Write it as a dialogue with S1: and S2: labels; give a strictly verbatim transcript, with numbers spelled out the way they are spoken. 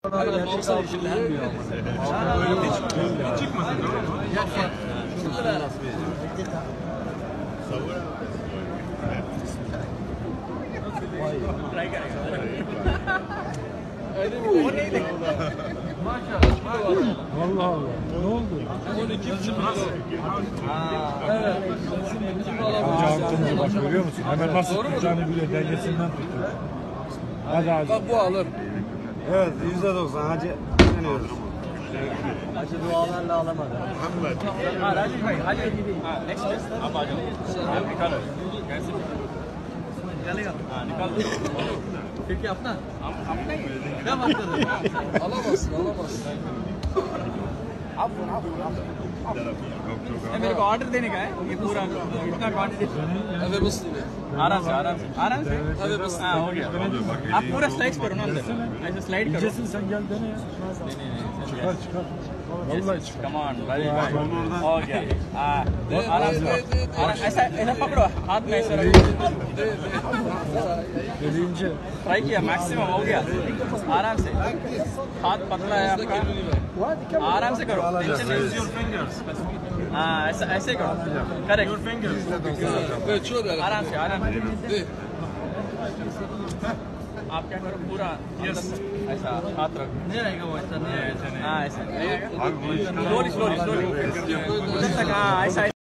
S1: Gerçekten işlenmiyor ama.
S2: Öyle hiç çıkmasın tamam mı?
S1: Try करेगा
S3: Allah Allah. Ne oldu?
S2: on iki buçuk nasıl?
S3: Hakkımızı bak görüyor musun? Hemen nasıl tutacağını bile dengesinden tutuyor. Hadi hadi.
S1: Bak bu alır.
S4: Evet yüzde doksan hacı deniyoruz.
S1: Hacı dualarla alamadı.
S5: हाँ राजेश भाई आ जाइए हाँ नेक्स्ट आप आ जाओ आप निकालो कैसे
S1: Nikalega.
S5: हाँ निकाल दो
S1: फिर क्या अपना?
S5: हम हम नहीं
S1: Ne baktın? Alamazsın, alamazsın.
S5: ये मेरे को ऑर्डर देने का है ये पूरा इतना क्वांटिटी
S1: Eve bas diye.
S5: आराम से आराम से आराम से
S1: Eve bas.
S5: हाँ हो गया आप पूरा स्लाइड करो ना अंदर ऐसे स्लाइड करो
S3: Cesin sen gel dene ya. Çıkar çıkar. Vallahi çıkar.
S5: Come on Rajesh भाई हो गया हाँ आराम से आराम- ऐसा ऐसा पकड़ो हाथ में ऐसे रखो
S3: Dediğince
S5: ट्राई किया मैक्सिमम हो गया आराम से हाथ पतला है आपका आराम से करो टेंशन नहीं हाँ ऐसा ऐसे करो करेक्ट
S1: Evet şöyle.
S5: आराम से आराम से
S1: De.
S5: आप क्या करो पूरा यस ऐसा हाथ रखो नहीं रहेगा वो ऐसा नहीं हाँ ऐसा स्लोली स्लोली स्लोली हाँ ऐसा